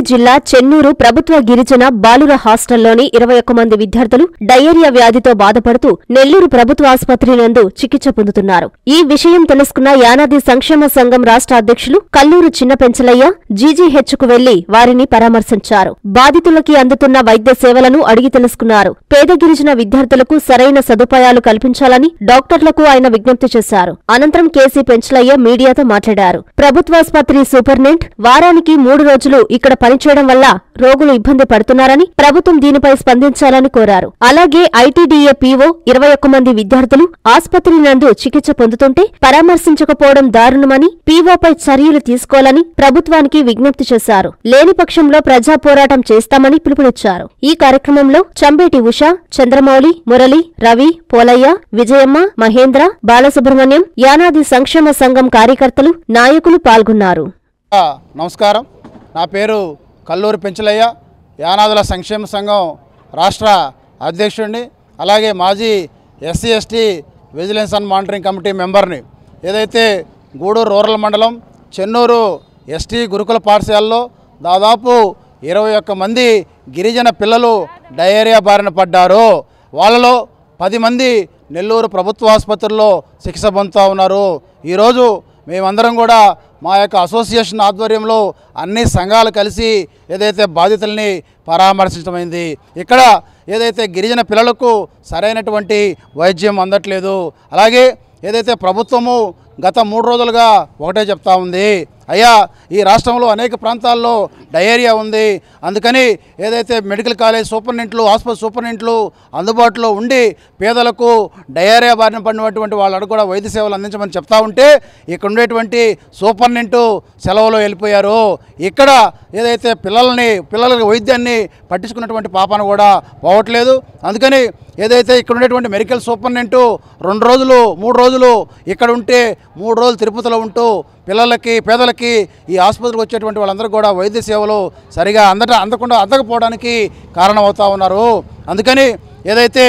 జిల్లా చెన్నూరు ప్రభుత్వ గిరిజన బాలుర హాస్టల్లోని 21 మంది విద్యార్థులు డయేరియా వ్యాధితో బాధపడుతూ నెల్లూరు ప్రభుత్వ ఆసుపత్రి నందు చికిత్స పొందుతున్నారు. ఈ విషయం తెలుసుకున్న యానాది సంక్షేమ సంఘం రాష్ట్ర అధ్యక్షులు కల్లూరు చిన్న పెంచలయ్య జీజీహెచ్కు వెళ్లి వారిని పరామర్శించారు. బాధితులకి అందుతున్న వైద్య సేవలను అడిగి తెలుసుకున్నారు. పేద గిరిజన విద్యార్థులకు సరైన సదుపాయాలు కల్పించాలని డాక్టర్లకు ఆయన విజ్ఞప్తి చేశారు. అనంతరం కేసీ పెంచలయ్య మీడియాతో మాట్లాడారు. ప్రభుత్వాసుపత్రి సూపరింటెండెంట్ వారానికి 3 రోజులు ఇక్కడ పనిచేయడం వల్ల రోగులు ఇబ్బంది పడుతున్నారని, ప్రభుత్వం దీనిపై స్పందించాలని కోరారు. అలాగే ఐటీడీఏ పీఓ 21 మంది విద్యార్థులు ఆసుపత్రి నందు చికిత్స పొందుతుంటే పరామర్శించకపోవడం దారుణమని, పీఓపై చర్యలు తీసుకోవాలని ప్రభుత్వానికి విజ్ఞప్తి చేశారు. లేని పక్షంలో ప్రజా పోరాటం చేస్తామని పిలుపునిచ్చారు. ఈ కార్యక్రమంలో చంబేటి ఉష, చంద్రమౌళి, మురళి, రవి, పోలయ్య, విజయమ్మ, మహేంద్ర, బాలసుబ్రహ్మణ్యం, యానాది సంక్షేమ సంఘం కార్యకర్తలు, నాయకులు పాల్గొన్నారు. నమస్కారం. నా పేరు కల్లూరు పెంచలయ్య, యానాదుల సంక్షేమ సంఘం రాష్ట్ర అధ్యక్షుడిని, అలాగే మాజీ SC ST vigilance and monitoring committee మెంబర్ని. ఏదైతే గూడూరు రూరల్ మండలం చెన్నూరు ఎస్టీ గురుకుల పాఠశాలలో దాదాపు 21 మంది గిరిజన పిల్లలు డయేరియా బారిన పడ్డారు. వాళ్ళలో 10 మంది నెల్లూరు ప్రభుత్వ ఆసుపత్రిలో చికిత్స పొందుతూ ఉన్నారు. ఈరోజు మేమందరం కూడా మా యొక్క అసోసియేషన్ ఆధ్వర్యంలో అన్ని సంఘాలు కలిసి ఏదైతే బాధితుల్ని పరామర్శించమైంది. ఇక్కడ ఏదైతే గిరిజన పిల్లలకు సరైనటువంటి వైద్యం అందట్లేదు. అలాగే ఏదైతే ప్రభుత్వము గత 3 రోజులుగా ఒకటే చెప్తా ఉంది, అయ్యా ఈ రాష్ట్రంలో అనేక ప్రాంతాల్లో డయేరియా ఉంది, అందుకని ఏదైతే మెడికల్ కాలేజ్ సూపరింటెండెంట్లు, ఆసుపత్రి సూపరింటెండెంట్లు అందుబాటులో ఉండి పేదలకు డయేరియా బారిన పడినటువంటి వాళ్ళకు కూడా వైద్య సేవలు అందించమని చెప్తా ఉంటే ఇక్కడ ఉండేటువంటి సూపరింటెండెంట్ సెలవులో వెళ్ళిపోయారు. ఇక్కడ ఏదైతే పిల్లలకి వైద్యాన్ని పట్టించుకున్నటువంటి పాపన కూడా పోవట్లేదు. అందుకని ఏదైతే ఇక్కడ ఉండేటువంటి మెడికల్ సూపరింటెండెంట్ 2 రోజులు 3 రోజులు ఇక్కడ ఉంటే 3 రోజులు తిరుపతిలో ఉంటూ పిల్లలకి పేదలకి ఈ ఆసుపత్రికి వచ్చేటువంటి వాళ్ళందరూ కూడా వైద్య సేవలు సరిగా అందకపోవడానికి కారణమవుతూ ఉన్నారు. అందుకని ఏదైతే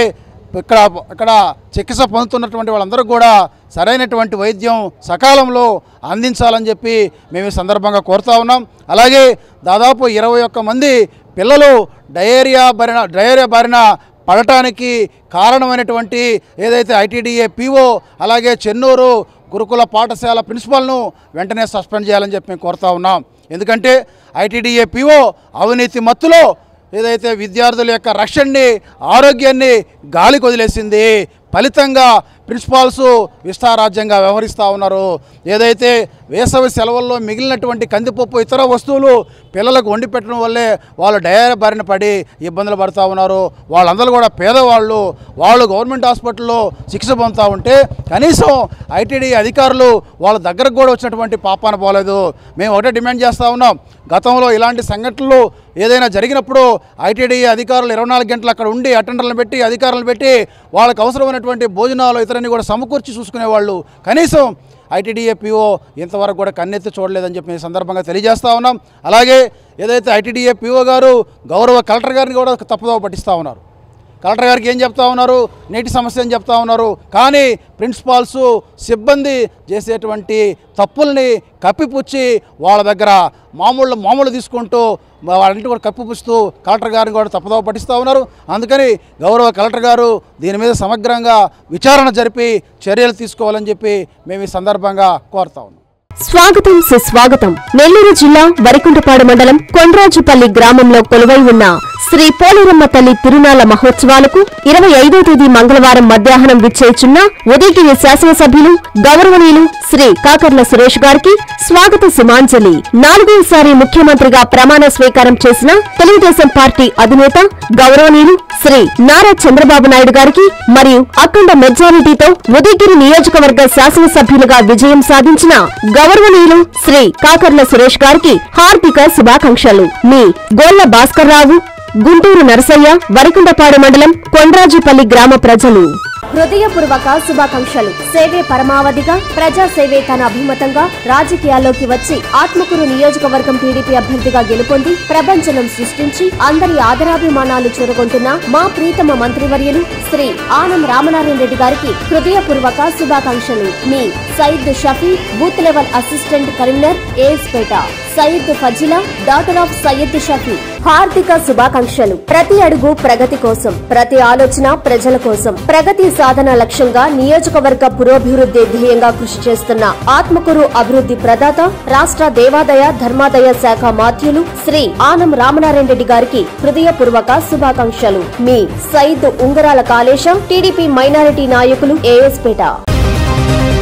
ఇక్కడ చికిత్స పొందుతున్నటువంటి వాళ్ళందరూ కూడా సరైనటువంటి వైద్యం సకాలంలో అందించాలని చెప్పి మేము ఈ సందర్భంగా కోరుతా ఉన్నాం. అలాగే దాదాపు 21 మంది పిల్లలు డయేరియా బారిన పడటానికి కారణమైనటువంటి ఏదైతే ఐటీడీఏ పీఓ అలాగే చెన్నూరు గురుకుల పాఠశాల ప్రిన్సిపల్ను వెంటనే సస్పెండ్ చేయాలని చెప్పి మేము కోరుతా ఉన్నాం. ఎందుకంటే ఐటీడీఏ పీఓ అవినీతి మత్తులో ఏదైతే విద్యార్థుల యొక్క రక్షణని, ఆరోగ్యాన్ని గాలికి వదిలేసింది. ఫలితంగా ప్రిన్సిపాల్స్ విస్తారాజ్యంగా వ్యవహరిస్తూ ఉన్నారు. ఏదైతే వేసవి సెలవుల్లో మిగిలినటువంటి కందిపప్పు ఇతర వస్తువులు పిల్లలకు వండి పెట్టడం వల్లే వాళ్ళు డయేరియా బారిన పడి ఇబ్బందులు పడుతూ ఉన్నారు. వాళ్ళందరూ కూడా పేదవాళ్ళు, వాళ్ళు గవర్నమెంట్ హాస్పిటల్లో చికిత్స పొందుతూ ఉంటే కనీసం ఐటీడీ అధికారులు వాళ్ళ దగ్గరకు కూడా వచ్చినటువంటి పాపాన పోలేదు. మేము ఒకటే డిమాండ్ చేస్తూ ఉన్నాం, గతంలో ఇలాంటి సంఘటనలు ఏదైనా జరిగినప్పుడు ఐటీడీ అధికారులు 24 గంటలు అక్కడ ఉండి అటెండర్లను పెట్టి అధికారులను పెట్టి వాళ్ళకు అవసరమైనటువంటి భోజనాలు ఇతరన్ని కూడా సమకూర్చి చూసుకునేవాళ్ళు. కనీసం ఐటీడీఏ పీఓ ఇంతవరకు కూడా కన్నెత్తి చూడలేదని చెప్పి సందర్భంగా తెలియజేస్తూ ఉన్నాం. అలాగే ఏదైతే ఐటీడీఏ పీఓ గారు గౌరవ కలెక్టర్ గారిని కూడా తప్పుదోవ పట్టిస్తూ ఉన్నారు. కలెక్టర్ గారికి ఏం చెప్తా ఉన్నారు, నీటి సమస్య అని చెప్తా ఉన్నారు. కానీ ప్రిన్సిపాల్స్ సిబ్బంది చేసేటువంటి తప్పుల్ని కప్పిపుచ్చి వాళ్ళ దగ్గర మామూలు తీసుకుంటూ వాళ్ళంటి కూడా కప్పిపుచ్చుతూ కలెక్టర్ గారిని కూడా తప్పుదోవ పట్టిస్తూ ఉన్నారు. అందుకని గౌరవ కలెక్టర్ గారు దీని మీద సమగ్రంగా విచారణ జరిపి చర్యలు తీసుకోవాలని చెప్పి మేము ఈ సందర్భంగా కోరుతా ఉన్నాం. స్వాగతం సుస్వాగతం. నెల్లూరు జిల్లా వరికుంటపాడు మండలం కొండ్రాజుపల్లి గ్రామంలో కొలువై ఉన్న శ్రీ పోలేరమ్మ తల్లి తిరునాళ్ల మహోత్సవాలకు 25వ తేదీ మంగళవారం మధ్యాహ్నం విచ్చేయుచున్న ఉదయగిరి శాసనసభ్యులు గౌరవనీయులు శ్రీ కాకర్ల సురేష్ గారికి స్వాగత సుమాంజలి. 4వసారి ముఖ్యమంత్రిగా ప్రమాణ స్వీకారం చేసిన తెలుగుదేశం పార్టీ అధినేత గౌరవనీయులు శ్రీ నారా చంద్రబాబు నాయుడు గారికి మరియు అఖండ మెజారిటీతో ఉదయగిరి నియోజకవర్గ శాసనసభ్యులుగా విజయం సాధించిన గౌరవనీయులు శ్రీ కాకర్ల సురేష్ గారికి హార్దిక శుభాకాంక్షలు. మీ గోళ్ల భాస్కర్రావు, గుంటూరు నరసయ్య, వరికుంటపాడు మండలం కొండ్రాజుపల్లి గ్రామ ప్రజలు. హృదయపూర్వక శుభాకాంక్షలు. సేవే పరమావధిగా, ప్రజాసేవే తన అభిమతంగా రాజకీయాల్లోకి వచ్చి ఆత్మకూరు నియోజకవర్గం టీడీపీ అభ్యర్థిగా గెలుపొంది ప్రపంచనం సృష్టించి అందరి ఆదరాభిమానాలు చూరగొంటున్న మా ప్రీతమ మంత్రివర్యులు శ్రీ ఆనం రామనారాయణ రెడ్డి గారికి హృదయపూర్వక శుభాకాంక్షలు. మీ Sayeed Shafi, booth level assistant Karimnagar, ASPeta. Sayeed Fazila, daughter of Syed Shafi. హార్దిక శుభాకాంక్షలు. ప్రతి అడుగు ప్రగతి కోసం, ప్రతి ఆలోచన ప్రజల కోసం, ప్రగతి సాధన లక్ష్యంగా నియోజకవర్గ పురోభివృద్ధి ధ్యేయంగా కృషి చేస్తున్న ఆత్మకూరు అభివృద్ధి ప్రదాత, రాష్ట్ర దేవాదాయ ధర్మాదాయ శాఖ మాధ్యులు శ్రీ ఆనం రామనారాయణ రెడ్డి గారికి హృదయపూర్వక శుభాకాంక్షలు. మీ సయీద్ ఉంగరాల కాళేశం, టీడీపీ మైనారిటీ నాయకులు, ఏఎస్పేట.